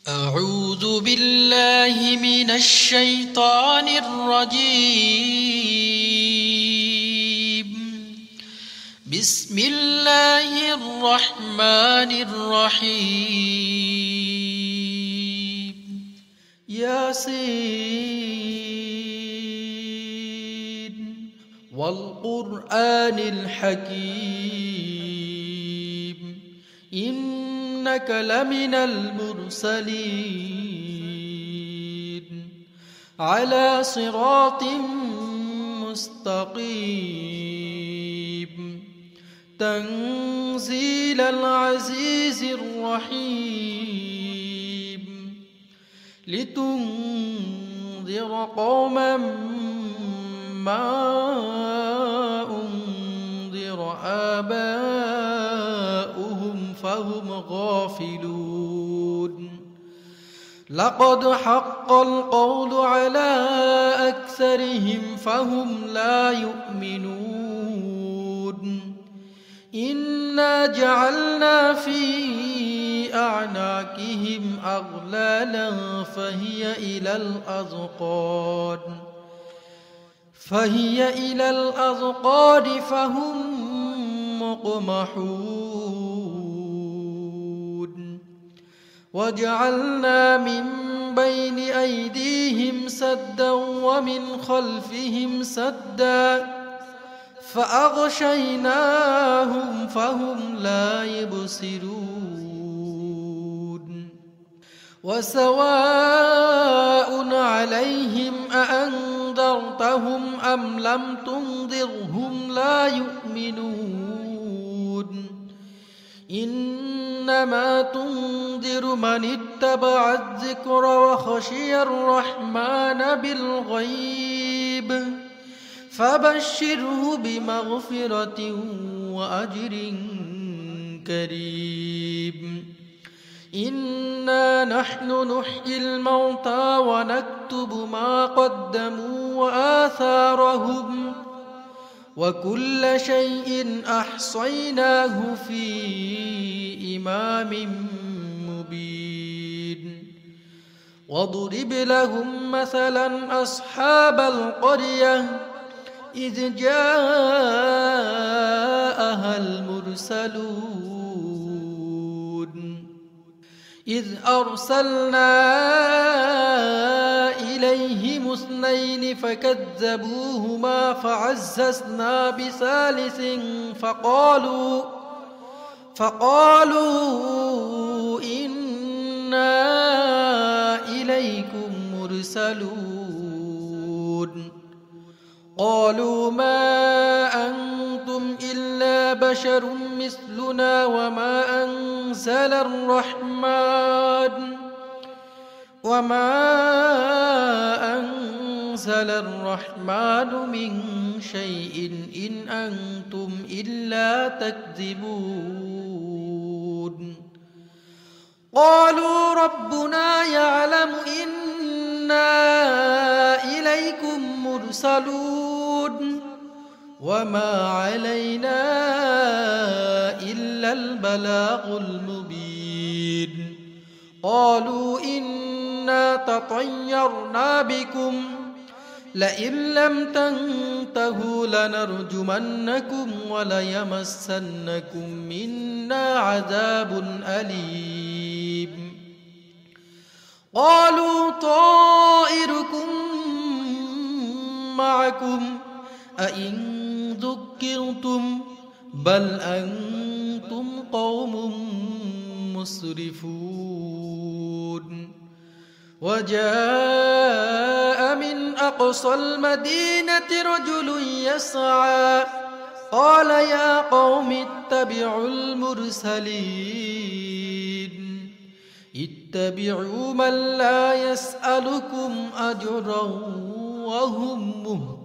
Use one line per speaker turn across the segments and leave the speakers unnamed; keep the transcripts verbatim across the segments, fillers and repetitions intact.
أعوذ بالله من الشيطان الرجيم. بسم الله الرحمن الرحيم. ياسين والقرآن الحكيم إنك لمن المرسلين على صراط مستقيم تنزيل العزيز الرحيم لتنذر قوما ما أنذر آباؤهم فهم غافلون. لقد حق القول على أكثرهم فهم لا يؤمنون. إنا جعلنا في أعناقهم أغلالا فهي إلى الأذقان فهي إلى الأذقان فهم مقمحون. وجعلنا من بين أيديهم سدا ومن خلفهم سدا فأغشيناهم فهم لا يبصرون. وسواء عليهم أأنذرتهم أم لم تنذرهم لا يؤمنون. إنما تنذر من اتبع الذكر وخشي الرحمن بالغيب فبشره بمغفرة وأجر كريم. إنا نحن نحيي الموتى ونكتب ما قدموا وآثارهم وكل شيء أحصيناه في إمام مبين. واضرب لهم مثلا أصحاب القرية إذ جاءها المرسلون إذ أرسلنا إليهم اثنين فكذبوهما فعززنا بثالث فقالوا فقالوا إنا إليكم مرسلون. قالوا ما أنتم إلا بشر مثلنا وما أنزل الرحمن وما أنزل الرحمن من شيء إن أنتم إلا تكذبون. قالوا ربنا يعلم إنا إليكم مرسلون وما علينا إلا البلاغ المبين. قالوا إنا تطيرنا بكم لئن لم تنتهوا لنرجمنكم وليمسنكم منا عذاب أليم. قالوا طائركم معكم أئن ذكرتم بل أنتم قوم مسرفون. وجاء من أقصى المدينة رجل يسعى قال يا قوم اتبعوا المرسلين اتبعوا من لا يسألكم أجرا وهم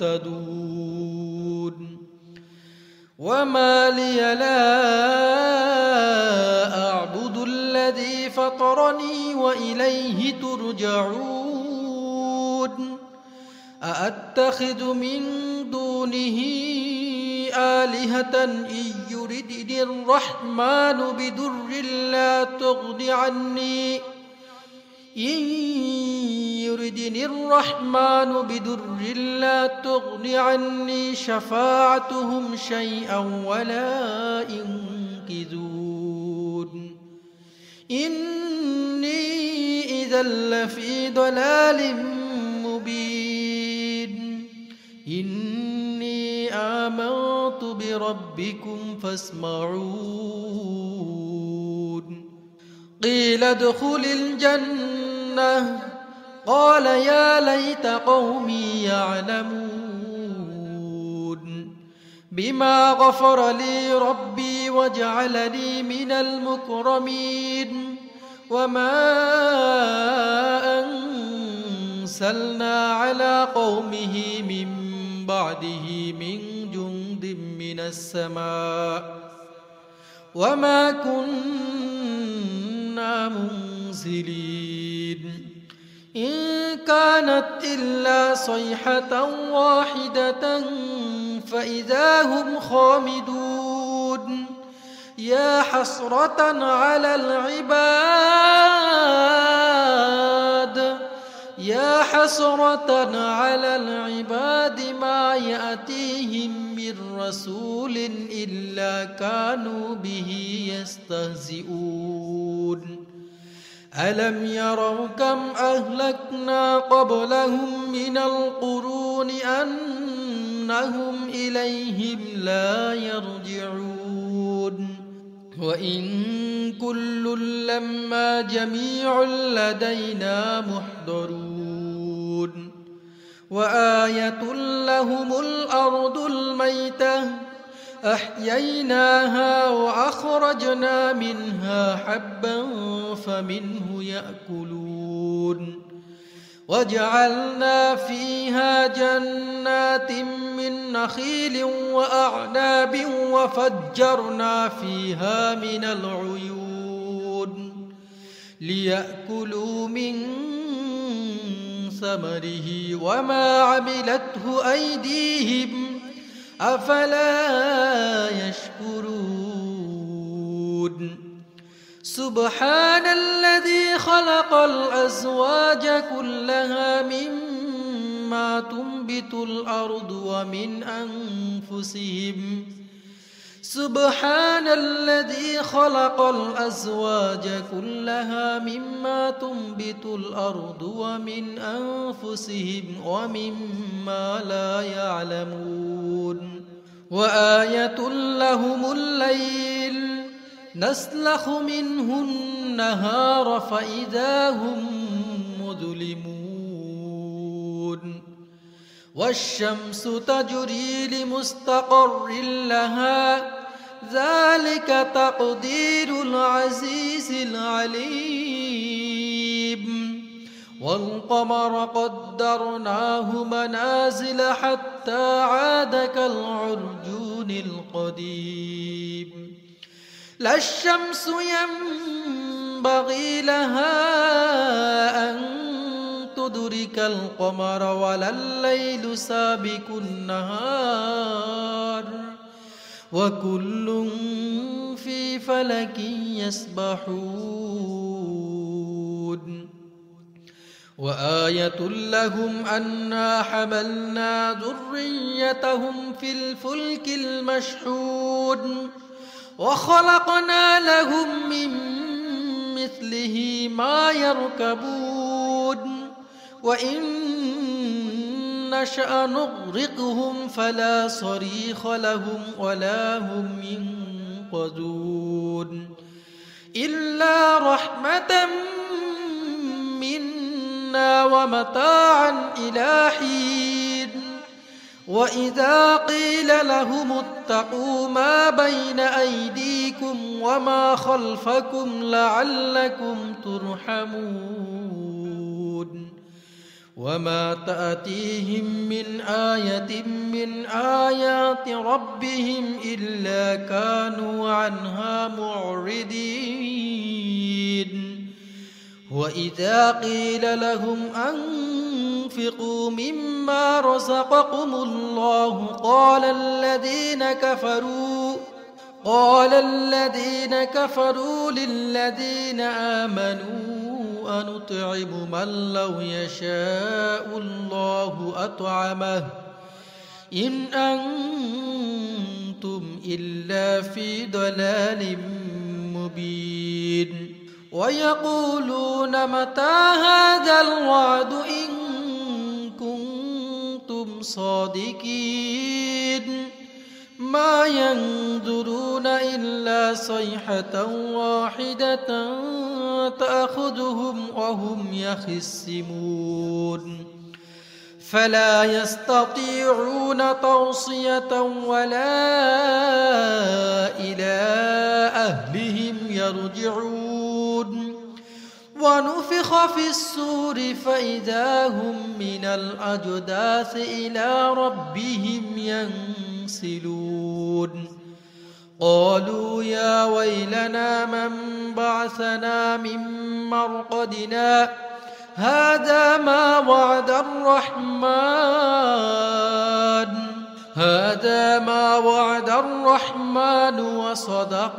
مهتدون. وما لي لا أعبد الذي فطرني وإليه ترجعون. أأتخذ من دونه آلهة إن يردني الرحمن بدر لا تغن عني يردني الرحمن بضر لا تغن عني شفاعتهم شيئا ولا ينقذون إني إذا لفي ضلال مبين إني آمنت بربكم فاسمعون قيل ادخل الجنة قال يا ليت قومي يعلمون بما غفر لي ربي وجعلني من المكرمين وما أرسلنا على قومه من بعده من جند من السماء وما كنا منزلين إن كانت إلا صيحة واحدة فإذا هم خامدون يا حسرة على العباد يا حسرة على العباد ما يأتيهم من رسول إلا كانوا به يستهزئون ألم يروا كم أهلكنا قبلهم من القرون أنهم إليهم لا يرجعون وإن كل لما جميع لدينا محضرون وآية لهم الأرض الميتة أحييناها وأخرجنا منها حبا فمنه يأكلون وجعلنا فيها جنات من نخيل وأعناب وفجرنا فيها من العيون ليأكلوا من ثمره وما عملته أيديهم أفلا يشكرون سبحان الذي خلق الأزواج كلها مما تنبت الأرض ومن أنفسهم سبحان الذي خلق الأزواج كلها مما تنبت الأرض ومن أنفسهم ومما لا يعلمون وآية لهم الليل نسلخ منه النهار فإذا هم مظلمون والشمس تجري لمستقر لها ذلك تقدير العزيز العليم والقمر قدرناه منازل حتى عاد كالعرجون القديم لا الشمس ينبغي لها أن تدرك القمر ولا الليل سابق النهار وكل في فلك يسبحون وآية لهم أنا حملنا ذريتهم في الفلك المشحون وخلقنا لهم من مثله ما يركبون وإن نشأ نغرقهم فلا صريخ لهم ولا هم ينقذون إلا رحمة منا ومتاعا إلى حين وإذا قيل لهم اتقوا ما بين أيديكم وما خلفكم لعلكم ترحمون وما تأتيهم من آية من آيات ربهم إلا كانوا عنها معرضين وإذا قيل لهم أنفقوا مما رزقكم الله قال الذين كفروا قال الذين كفروا للذين آمنوا أنطعم من لو يشاء الله أطعمه إن أنتم إلا في ضلال مبين ويقولون متى هذا الوعد إن كنتم صادقين ما ينظرون إلا صيحة واحدة تأخذهم وهم يخصمون فلا يستطيعون توصية ولا إلى أهلهم يرجعون ونفخ في الصور فإذا هم من الأجداث إلى ربهم ينسلون قالوا يا ويلنا من بعثنا من مرقدنا هذا ما وعد الرحمن هذا ما وعد الرحمن وصدق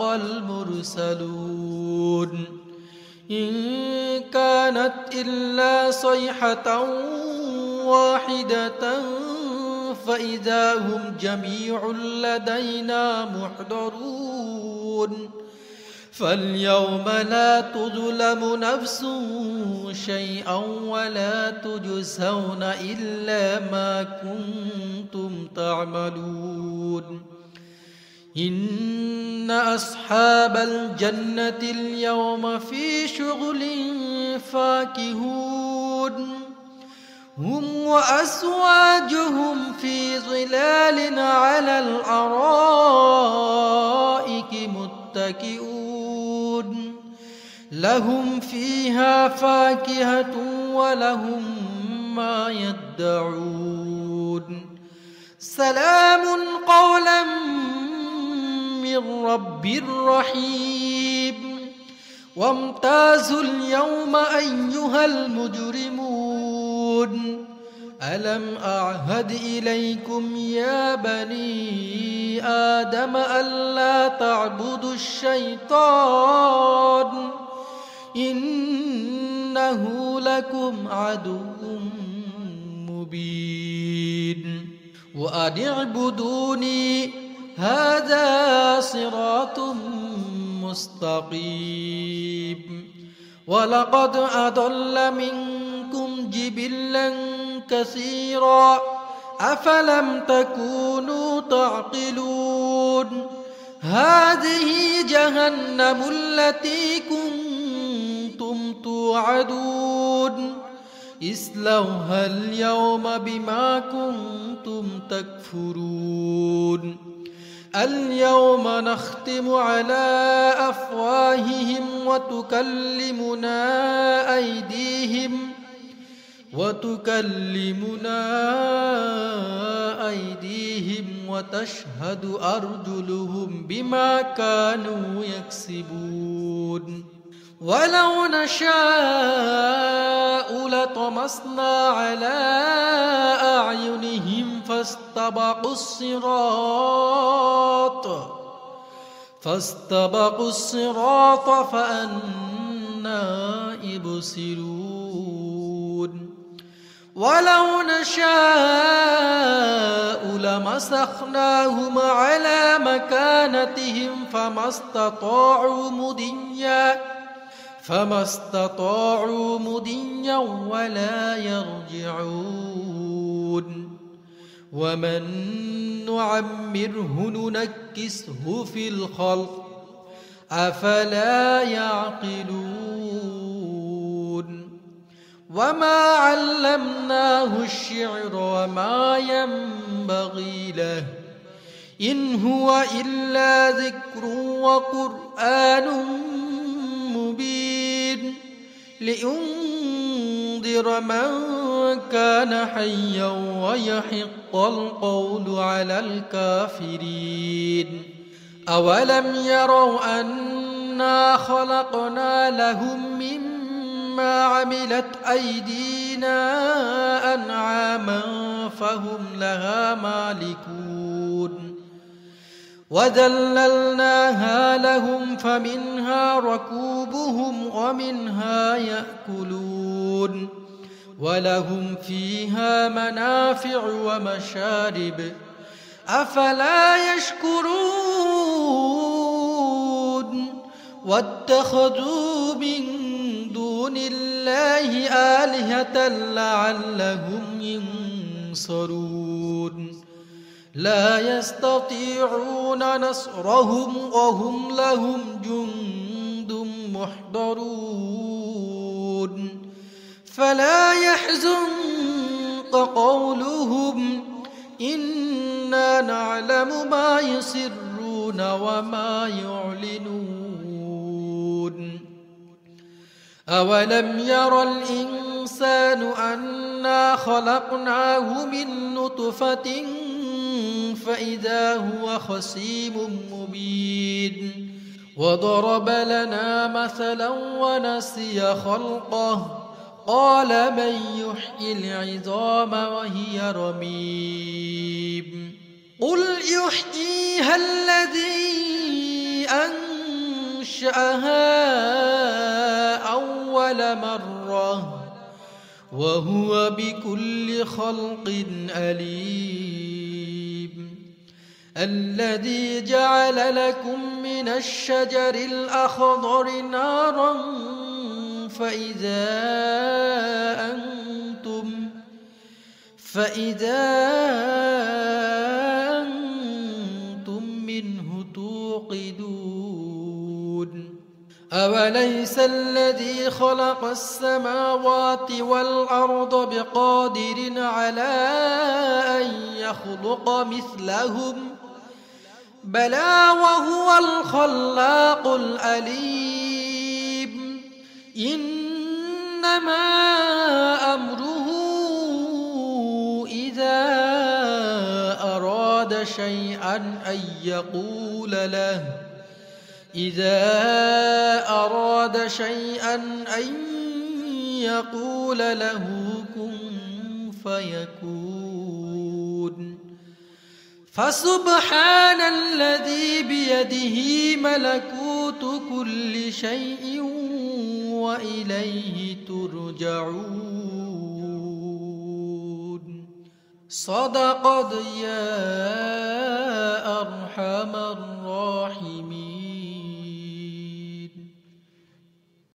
المرسلون إن كانت إلا صيحة واحدة فإذا هم جميع لدينا محضرون فاليوم لا تظلم نفس شيئا ولا تجزون إلا ما كنتم تعملون إن أصحاب الجنة اليوم في شغل فاكهون هم وأزواجهم في ظلال على الأرائك متكئون لهم فيها فاكهة ولهم ما يدعون سلام قولا من رب رحيم وامتازوا اليوم أيها المجرمون ألم أعهد إليكم يا بني آدم ألا تعبدوا الشيطان إنه لكم عدو مبين وأن اعبدوني هذا صراط مستقيم ولقد أضل منكم جبلا كثيرا أفلم تكونوا تعقلون هذه جهنم التي كنتم توعدون اصلوها اليوم بما كنتم تكفرون اليوم نختم على أفواههم وتكلمنا أيديهم وتكلمنا أيديهم وتشهد أرجلهم بما كانوا يكسبون ولو نشاء لطمسنا على أعينهم فاستبقوا الصراط فاستبقوا الصراط فأنى يبصرون ولو نشاء لمسخناهم على مكانتهم فما استطاعوا مضيا فما استطاعوا مضيا ولا يرجعون ومن نعمره ننكسه في الخلق أفلا يعقلون وما علمناه الشعر وما ينبغي له إن هو إلا ذكر وقرآن مبين لينذر من كان حيا ويحق القول على الكافرين أولم يروا أنا خلقنا لهم مما عملت أيدينا أنعاما فهم لها مالكون وذللناها لهم فمنها ركوبهم ومنها يأكلون ولهم فيها منافع ومشارب أفلا يشكرون واتخذوا من دون الله آلهة لعلهم ينصرون لا يستطيعون نصرهم وهم لهم جند محضرون فلا يحزنك قولهم إنا نعلم ما يسرون وما يعلنون أولم ير الإنسان أنا خلقناه من نطفة فإذا هو خصيم مبين وضرب لنا مثلا ونسي خلقه قال من يحيي العظام وهي رميم قل يحييها الذي أنشأها أول مرة وهو بكل خلق أليم الذي جعل لكم من الشجر الأخضر نارا فإذا أنتم فإذا أنتم منه توقدون أوليس الذي خلق السماوات والأرض بقادر على أن يخلق مثلهم بلى وهو الخلاق العليم إنما أمره إذا أراد شيئا أن يقول له إذا أراد شيئا أن يقول له كن فيكون فسبحان الذي بيده ملكوت كل شيء وإليه ترجعون صدق يا أرحم الراحمين.